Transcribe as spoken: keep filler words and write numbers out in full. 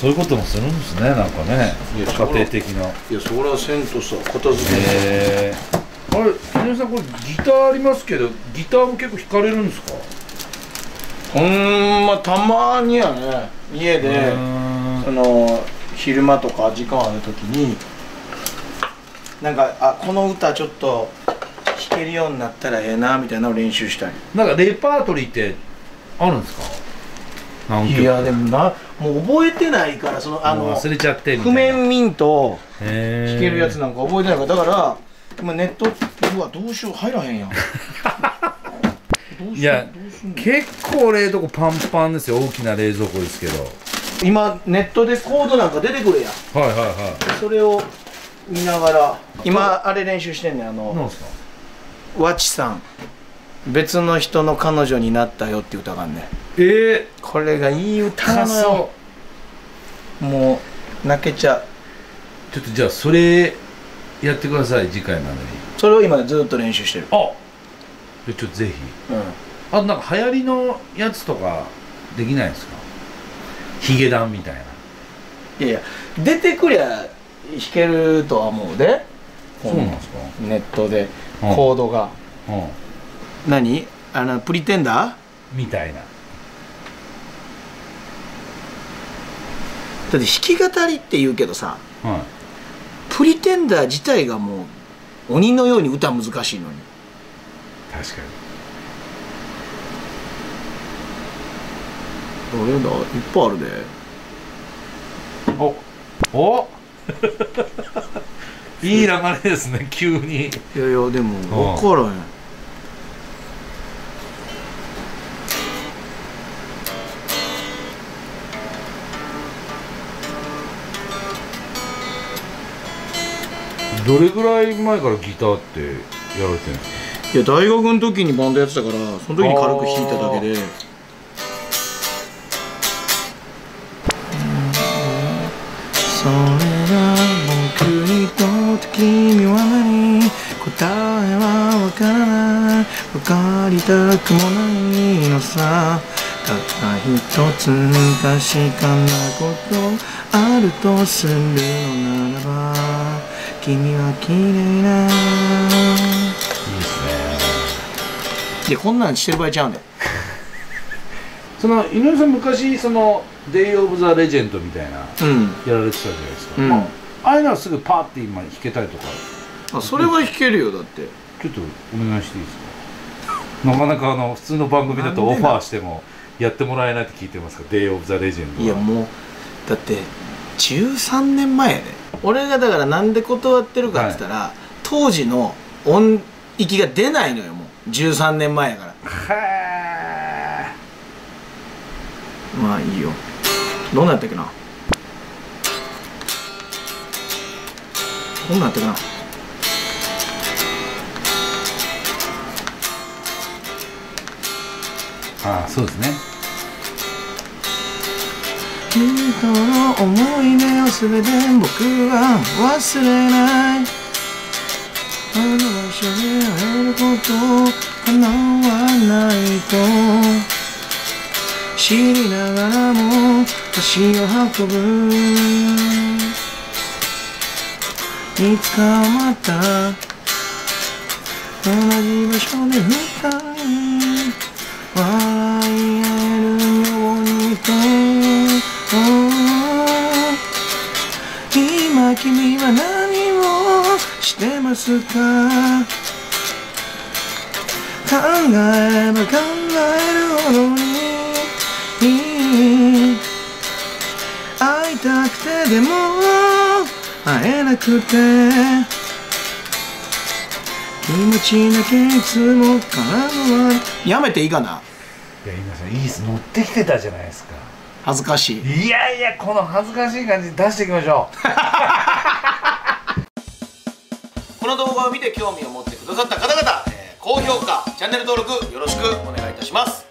そういうこともするんですね、なんかね。家庭的な。 いや、それはせんとさ、片付け。 へえ。あれ、井上さん、これギターありますけど、ギターも結構弾かれるんですか？ うーん、まあたまにはね、家でその昼間とか時間ある時になんか、あ、この歌ちょっと弾けるようになったらええなみたいなのを練習したり。 なんかレパートリーってあるんですか？何曲？ いやでもな、もう覚えてないから、そのあの忘れちゃってみたいな。 譜面ミント弾へーけるやつなんか覚えてないから、だから今ネット、うわ、どうしよう、入らへんやん。どうしよう、 いやどうすんの。 結構冷蔵庫パンパンですよ。大きな冷蔵庫ですけど。 今ネットでコードなんか出てくるやん。 はいはいはそれを見ながら今あれ練習してんねん。あい。なんのですか？ わちさん、別の人の彼女になったよっていう歌があんねん。 ええこれがいい歌なのよ。もう泣けちゃう。 ちょっとじゃあそれやってください、次回までに。 それを今ずっと練習してる。 あ、でちょっとぜひ。 うん。 あとなんか流行りのやつとかできないですか？ヒゲダンみたいな。 いやいや、出てくりゃ弾けるとは思うで。 そうなんですか？ ネットでうんコードが、 うん何あのプリテンダーみたいな。 だって弾き語りって言うけどさ、 はい。 プリテンダー自体がもう鬼のように歌難しいのに。 確かどれだ、いっぱいあるで。 に。おおいい流れですね、急に。 いやいや、でも分からへん。 どれぐらい前からギターってやられてるんですか？ いや、大学の時にバンドやってたから、その時に軽く弾いただけで。それが僕にとって君は何、答えは分からない、分かりたくもないのさ。たった一つ確かなことあるとするのならば、君は綺麗な。 いいですね。 いや、こんなんしてる場合ちゃうんだよ。 その井上さん、昔その「デイ・オブ・ザ・レジェンド」みたいなうんやられてたじゃないですか、 うん、 まあ、ああいうのはすぐパーって今弾けたりとか。 あ、それは弾けるよ。だってちょっとお願いしていいですか？なかなかあの普通の番組だとオファーしてもやってもらえないって聞いてますか？デイ・オブ・ザ・レジェンドは。 いや、もうだってじゅうさんねんまえやで。俺がだからなんで断ってるかって言ったら、はい、当時の音域が出ないのよ。もうじゅうさんねんまえやから。 へえ。 まあいいよ。どんなんやったっけな、どんなんやったっけな。 ああ、そうですね。 君との思い出をすべて僕は忘れない。あの場所で会えること叶わないと知りながらも足を運ぶ。いつかまた同じ場所で二人笑い合えるようにと、今君は何をしてますか。考えれば考えるほどに会いたくてでも会えなくて、気持ちだけいつも体は。やめていいかな。 いや、今さんいいです、乗ってきてたじゃないですか。 恥ずかしい。 いやいや、この恥ずかしい感じ出していきましょう。 この動画を見て興味を持ってくださった方々、えー、高評価、チャンネル登録よろしくお願いいたします。